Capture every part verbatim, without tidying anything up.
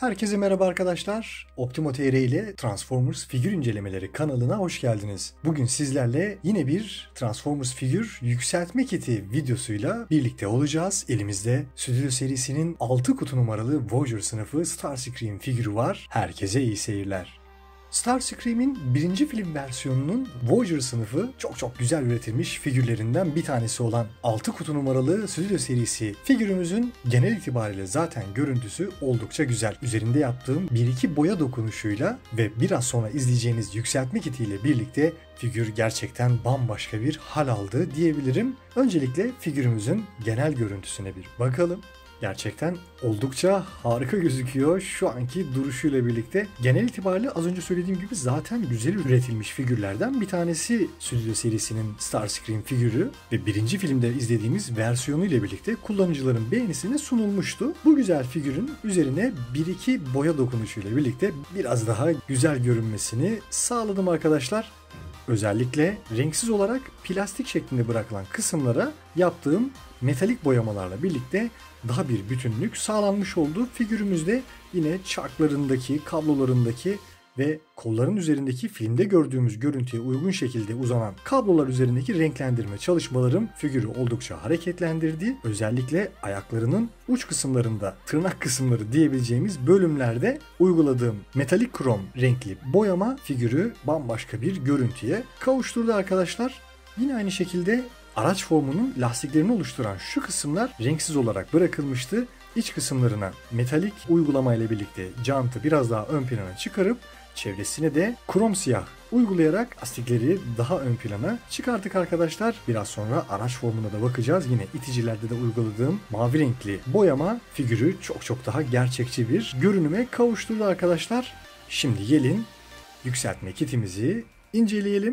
Herkese merhaba arkadaşlar. Optimo T R ile Transformers figür incelemeleri kanalına hoş geldiniz. Bugün sizlerle yine bir Transformers figür yükseltme kiti videosuyla birlikte olacağız. Elimizde Stüdyo serisinin altı kutu numaralı Voyager sınıfı Starscream figürü var. Herkese iyi seyirler. Starscream'in birinci film versiyonunun Voyager sınıfı çok çok güzel üretilmiş figürlerinden bir tanesi olan altı kutu numaralı Stüdyo serisi figürümüzün genel itibariyle zaten görüntüsü oldukça güzel. Üzerinde yaptığım bir iki boya dokunuşuyla ve biraz sonra izleyeceğiniz yükseltme kitiyle birlikte figür gerçekten bambaşka bir hal aldı diyebilirim. Öncelikle figürümüzün genel görüntüsüne bir bakalım. Gerçekten oldukça harika gözüküyor şu anki duruşuyla birlikte. Genel itibariyle az önce söylediğim gibi zaten güzel üretilmiş figürlerden bir tanesi Stüdyo serisinin Starscream figürü ve birinci filmde izlediğimiz versiyonu ile birlikte kullanıcıların beğenisine sunulmuştu. Bu güzel figürün üzerine bir iki boya dokunuşuyla birlikte biraz daha güzel görünmesini sağladım arkadaşlar. Özellikle renksiz olarak plastik şeklinde bırakılan kısımlara yaptığım metalik boyamalarla birlikte daha bir bütünlük sağlanmış oldu. Figürümüzde yine çarklarındaki, kablolarındaki ve kolların üzerindeki filmde gördüğümüz görüntüye uygun şekilde uzanan kablolar üzerindeki renklendirme çalışmalarım figürü oldukça hareketlendirdi. Özellikle ayaklarının uç kısımlarında, tırnak kısımları diyebileceğimiz bölümlerde uyguladığım metalik krom renkli boyama figürü bambaşka bir görüntüye kavuşturdu arkadaşlar. Yine aynı şekilde araç formunun lastiklerini oluşturan şu kısımlar renksiz olarak bırakılmıştı. İç kısımlarına metalik uygulama ile birlikte jantı biraz daha ön plana çıkarıp çevresine de krom siyah uygulayarak lastikleri daha ön plana çıkarttık arkadaşlar. Biraz sonra araç formuna da bakacağız. Yine iticilerde de uyguladığım mavi renkli boyama figürü çok çok daha gerçekçi bir görünüme kavuşturdu arkadaşlar. Şimdi gelin yükseltme kitimizi inceleyelim.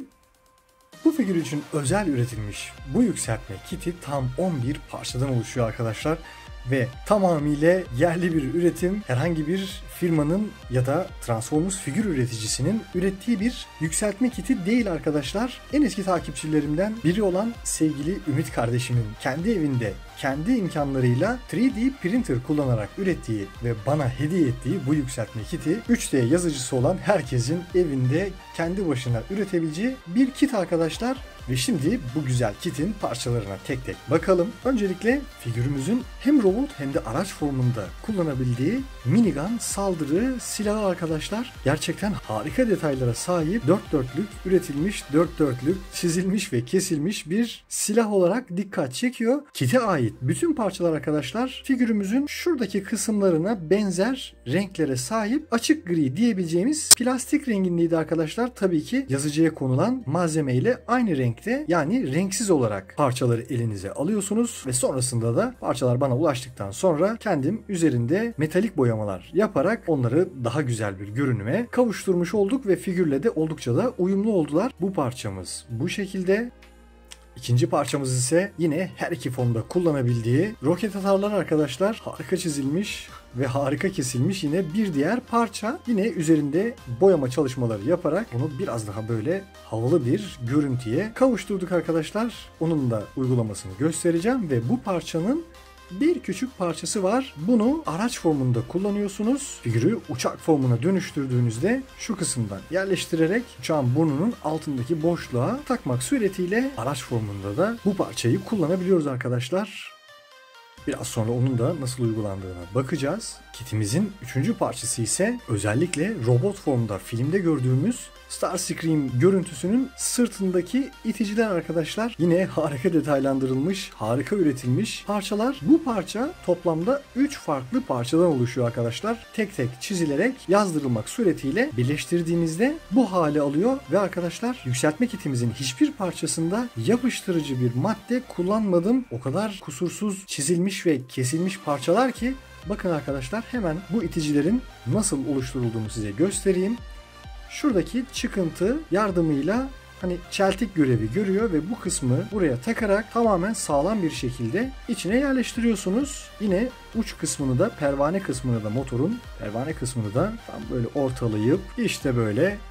Bu figür için özel üretilmiş bu yükseltme kiti tam on bir parçadan oluşuyor arkadaşlar. Ve tamamıyla yerli bir üretim, herhangi bir firmanın ya da Transformers figür üreticisinin ürettiği bir yükseltme kiti değil arkadaşlar. En eski takipçilerimden biri olan sevgili Ümit kardeşimin kendi evinde kendi imkanlarıyla üç D printer kullanarak ürettiği ve bana hediye ettiği bu yükseltme kiti üç D yazıcısı olan herkesin evinde kendi başına üretebileceği bir kit arkadaşlar. Ve şimdi bu güzel kitin parçalarına tek tek bakalım. Öncelikle figürümüzün hem robot hem de araç formunda kullanabildiği minigun saldırı silahı arkadaşlar. Gerçekten harika detaylara sahip dört dörtlük üretilmiş, dört dörtlük çizilmiş ve kesilmiş bir silah olarak dikkat çekiyor. Kite ait bütün parçalar arkadaşlar figürümüzün şuradaki kısımlarına benzer renklere sahip açık gri diyebileceğimiz plastik rengindeydi arkadaşlar. Tabii ki yazıcıya konulan malzeme ile aynı renk, yani renksiz olarak parçaları elinize alıyorsunuz ve sonrasında da parçalar bana ulaştıktan sonra kendim üzerinde metalik boyamalar yaparak onları daha güzel bir görünüme kavuşturmuş olduk ve figürle de oldukça da uyumlu oldular. Bu parçamız bu şekilde. İkinci parçamız ise yine her iki fonda kullanabildiği roket atarlar arkadaşlar. Harika çizilmiş ve harika kesilmiş yine bir diğer parça. Yine üzerinde boyama çalışmaları yaparak bunu biraz daha böyle havalı bir görüntüye kavuşturduk arkadaşlar. Onun da uygulamasını göstereceğim ve bu parçanın bir küçük parçası var. Bunu araç formunda kullanıyorsunuz. Figürü uçak formuna dönüştürdüğünüzde şu kısımdan yerleştirerek uçağın burnunun altındaki boşluğa takmak suretiyle araç formunda da bu parçayı kullanabiliyoruz arkadaşlar. Biraz sonra onun da nasıl uygulandığına bakacağız. Kitimizin üçüncü parçası ise özellikle robot formda filmde gördüğümüz Starscream görüntüsünün sırtındaki iticiler arkadaşlar. Yine harika detaylandırılmış, harika üretilmiş parçalar. Bu parça toplamda üç farklı parçadan oluşuyor arkadaşlar. Tek tek çizilerek yazdırılmak suretiyle birleştirdiğimizde bu hale alıyor ve arkadaşlar yükseltme kitimizin hiçbir parçasında yapıştırıcı bir madde kullanmadım. O kadar kusursuz çizilmiş ve kesilmiş parçalar ki bakın arkadaşlar hemen bu iticilerin nasıl oluşturulduğunu size göstereyim. Şuradaki çıkıntı yardımıyla hani çeltik görevi görüyor ve bu kısmı buraya takarak tamamen sağlam bir şekilde içine yerleştiriyorsunuz. Yine uç kısmını da pervane kısmını da motorun pervane kısmını da tam böyle ortalayıp işte böyle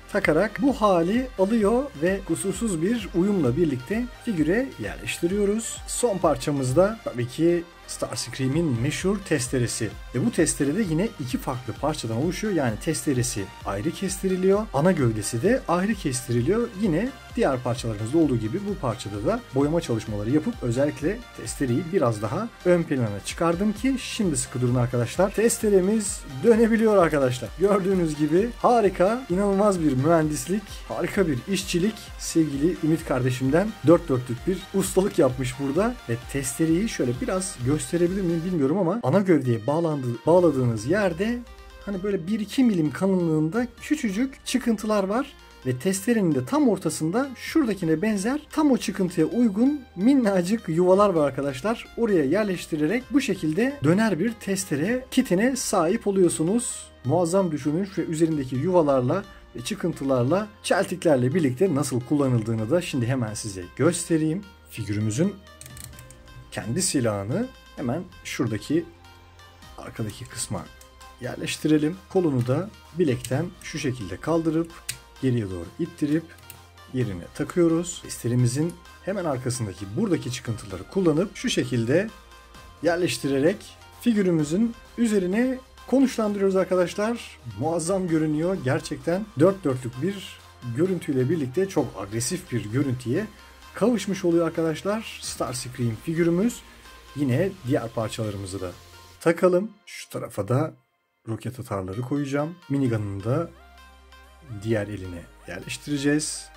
takarak bu hali alıyor ve kusursuz bir uyumla birlikte figüre yerleştiriyoruz. Son parçamızda tabii ki Starscream'in meşhur testeresi. Ve bu testere de yine iki farklı parçadan oluşuyor. Yani testeresi ayrı kestiriliyor. Ana gövdesi de ayrı kestiriliyor. Yine diğer parçalarımızda olduğu gibi bu parçada da boyama çalışmaları yapıp özellikle testereyi biraz daha ön plana çıkardım ki şimdi sıkı durun arkadaşlar. Testeremiz dönebiliyor arkadaşlar. Gördüğünüz gibi harika, inanılmaz bir mühendislik, harika bir işçilik. Sevgili Ümit kardeşimden dört dörtlük bir ustalık yapmış burada. Ve testereyi şöyle biraz gösterebilir miyim bilmiyorum ama ana gövdeye bağlandığı, bağladığınız yerde hani böyle bir iki milim kalınlığında küçücük çıkıntılar var. Ve testerenin de tam ortasında şuradakine benzer tam o çıkıntıya uygun minnacık yuvalar var arkadaşlar. Oraya yerleştirerek bu şekilde döner bir testere kitine sahip oluyorsunuz. Muazzam düşünülmüş ve üzerindeki yuvalarla ve çıkıntılarla, çeltiklerle birlikte nasıl kullanıldığını da şimdi hemen size göstereyim. Figürümüzün kendi silahını hemen şuradaki arkadaki kısma yerleştirelim. Kolunu da bilekten şu şekilde kaldırıp geriye doğru ittirip yerine takıyoruz. Testerimizin hemen arkasındaki buradaki çıkıntıları kullanıp şu şekilde yerleştirerek figürümüzün üzerine konuşlandırıyoruz arkadaşlar. Muazzam görünüyor. Gerçekten dört dörtlük bir görüntüyle birlikte çok agresif bir görüntüye kavuşmuş oluyor arkadaşlar. Starscream figürümüz. Yine diğer parçalarımızı da takalım. Şu tarafa da roket atarları koyacağım. Minigun'un da diğer eline yerleştireceğiz.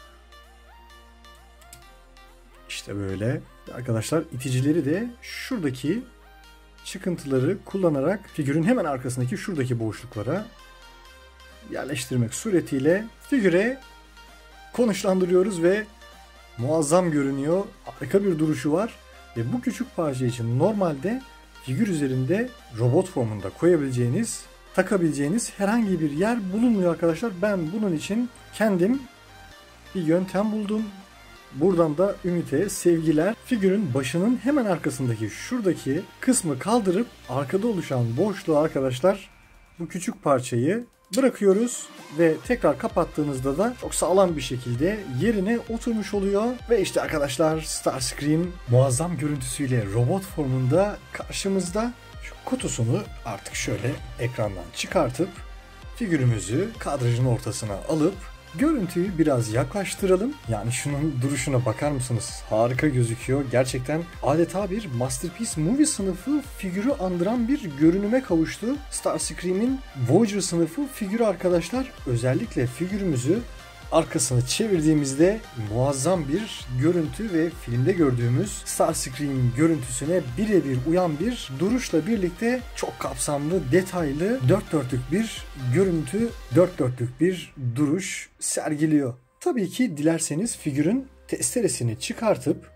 İşte böyle. Arkadaşlar iticileri de şuradaki çıkıntıları kullanarak figürün hemen arkasındaki şuradaki boşluklara yerleştirmek suretiyle figüre konuşlandırıyoruz ve muazzam görünüyor. Harika bir duruşu var. Ve bu küçük parça için normalde figür üzerinde robot formunda koyabileceğiniz, takabileceğiniz herhangi bir yer bulunmuyor arkadaşlar. Ben bunun için kendim bir yöntem buldum. Buradan da Ümit'e sevgiler. Figürün başının hemen arkasındaki şuradaki kısmı kaldırıp arkada oluşan boşluğu arkadaşlar bu küçük parçayı bırakıyoruz ve tekrar kapattığınızda da çok sağlam bir şekilde yerine oturmuş oluyor. Ve işte arkadaşlar Starscream muazzam görüntüsüyle robot formunda karşımızda. Şu kutusunu artık şöyle ekrandan çıkartıp figürümüzü kadrajın ortasına alıp görüntüyü biraz yaklaştıralım. Yani şunun duruşuna bakar mısınız? Harika gözüküyor. Gerçekten adeta bir Masterpiece Movie sınıfı figürü andıran bir görünüme kavuştu. Starscream'in Voyager sınıfı figürü arkadaşlar. Özellikle figürümüzü arkasını çevirdiğimizde muazzam bir görüntü ve filmde gördüğümüz Starscream görüntüsüne birebir uyan bir duruşla birlikte çok kapsamlı, detaylı, dört dörtlük bir görüntü, dört dörtlük bir duruş sergiliyor. Tabii ki dilerseniz figürün testeresini çıkartıp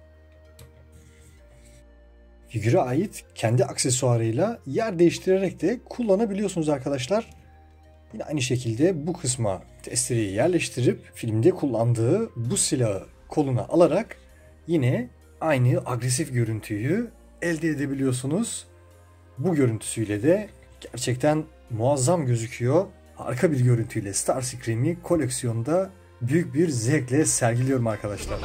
figüre ait kendi aksesuarıyla yer değiştirerek de kullanabiliyorsunuz arkadaşlar. Yine aynı şekilde bu kısma testereyi yerleştirip filmde kullandığı bu silahı koluna alarak yine aynı agresif görüntüyü elde edebiliyorsunuz. Bu görüntüsüyle de gerçekten muazzam gözüküyor. Harika bir görüntüyle Starscream'i koleksiyonda büyük bir zevkle sergiliyorum arkadaşlar.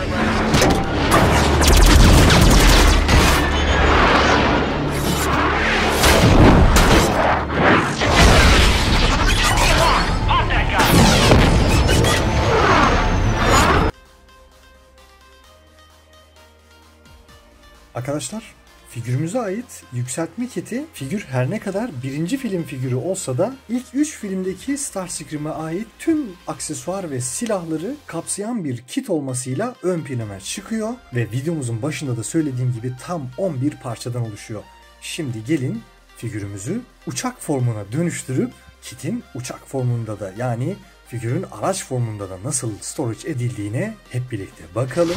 Arkadaşlar figürümüze ait yükseltme kiti figür her ne kadar birinci film figürü olsa da ilk üç filmdeki Starscream'e ait tüm aksesuar ve silahları kapsayan bir kit olmasıyla ön plana çıkıyor ve videomuzun başında da söylediğim gibi tam on bir parçadan oluşuyor. Şimdi gelin figürümüzü uçak formuna dönüştürüp kitin uçak formunda da yani figürün araç formunda da nasıl storage edildiğine hep birlikte bakalım.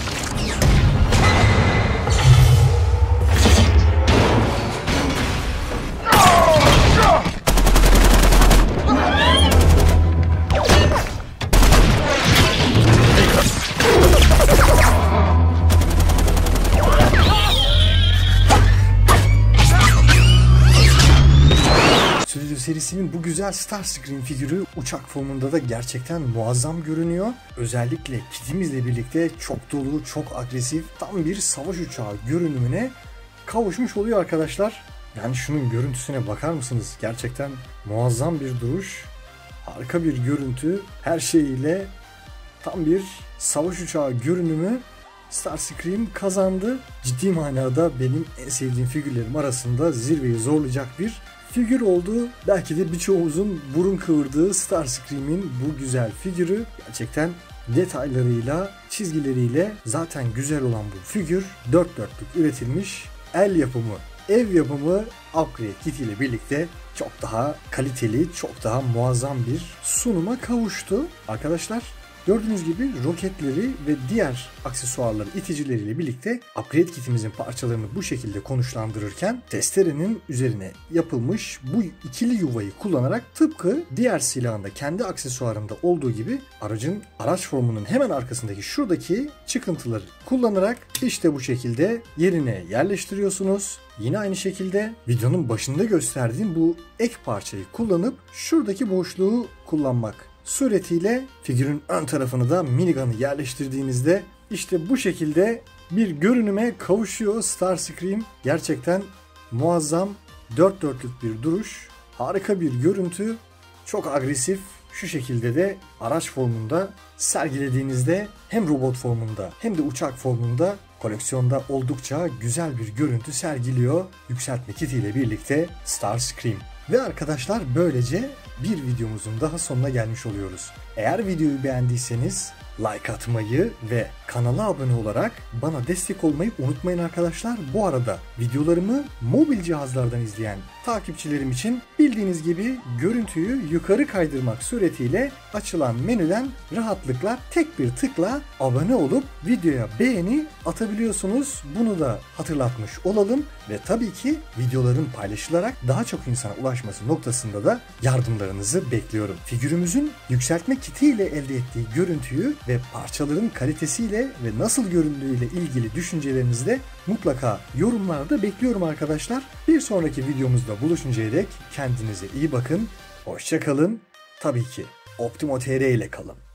ailesinin bu güzel Starscream figürü uçak formunda da gerçekten muazzam görünüyor. Özellikle kitimizle birlikte çok dolu, çok agresif, tam bir savaş uçağı görünümüne kavuşmuş oluyor arkadaşlar. Yani şunun görüntüsüne bakar mısınız? Gerçekten muazzam bir duruş, harika bir görüntü, her şeyiyle tam bir savaş uçağı görünümü Starscream kazandı. Ciddi manada benim en sevdiğim figürlerim arasında zirveyi zorlayacak bir figür oldu. Belki de birçoğumuzun burun kıvırdığı Starscream'in bu güzel figürü. Gerçekten detaylarıyla, çizgileriyle zaten güzel olan bu figür dört dörtlük üretilmiş. El yapımı, ev yapımı upgrade kit ile birlikte çok daha kaliteli, çok daha muazzam bir sunuma kavuştu. Arkadaşlar, gördüğünüz gibi roketleri ve diğer aksesuarları, iticileriyle birlikte upgrade kitimizin parçalarını bu şekilde konuşlandırırken testerenin üzerine yapılmış bu ikili yuvayı kullanarak tıpkı diğer silahında kendi aksesuarında olduğu gibi aracın araç formunun hemen arkasındaki şuradaki çıkıntıları kullanarak işte bu şekilde yerine yerleştiriyorsunuz. Yine aynı şekilde videonun başında gösterdiğim bu ek parçayı kullanıp şuradaki boşluğu kullanmak suretiyle figürün ön tarafını da minigun'ı yerleştirdiğinizde işte bu şekilde bir görünüme kavuşuyor Starscream. Gerçekten muazzam, dört dörtlük bir duruş, harika bir görüntü, çok agresif. Şu şekilde de araç formunda sergilediğinizde hem robot formunda hem de uçak formunda koleksiyonda oldukça güzel bir görüntü sergiliyor yükseltme kitiyle birlikte Starscream. Ve arkadaşlar, böylece bir videomuzun daha sonuna gelmiş oluyoruz. Eğer videoyu beğendiyseniz like atmayı ve kanala abone olarak bana destek olmayı unutmayın arkadaşlar. Bu arada videolarımı mobil cihazlardan izleyen takipçilerim için bildiğiniz gibi görüntüyü yukarı kaydırmak suretiyle açılan menüden rahatlıkla tek bir tıkla abone olup videoya beğeni atabiliyorsunuz. Bunu da hatırlatmış olalım ve tabii ki videoların paylaşılarak daha çok insana ulaşması noktasında da yardımlarınızı bekliyorum. Figürümüzün yükseltme kitiyle elde ettiği görüntüyü ve parçaların kalitesiyle ve nasıl göründüğüyle ilgili düşüncelerinizi de mutlaka yorumlarda bekliyorum arkadaşlar. Bir sonraki videomuzda buluşuncaya dek kendinize iyi bakın, hoşça kalın, tabii ki Optimo T R ile kalın.